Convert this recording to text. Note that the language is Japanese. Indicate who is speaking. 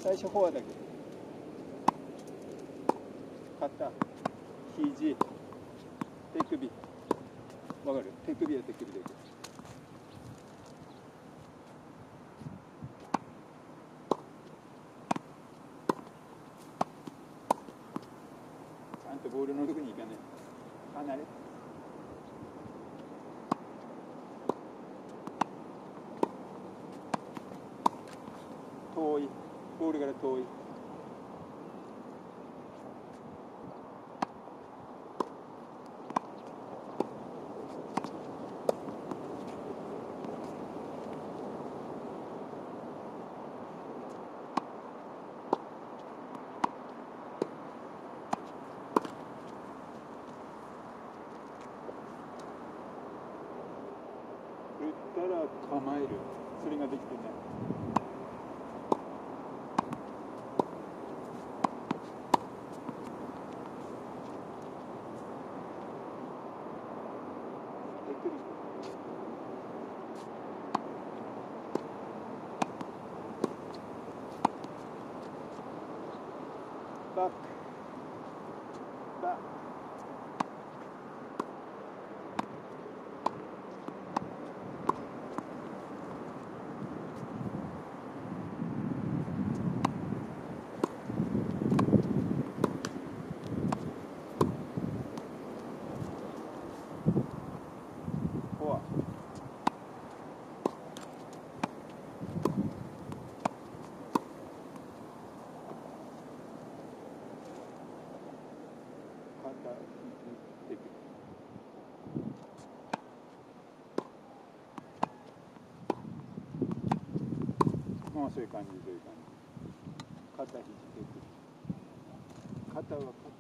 Speaker 1: 最初フォアだけ。肩、肘、手首。わかる？手首は手首だけ。ちゃんとボールのとこに行かない。離れ。遠い。ボールから遠い。打ったら構える。それができてない。バック。バック。フォア。肩、肘、手首。もうそういう感じ、そういう感じ。肩、肘、手首。肩は肩。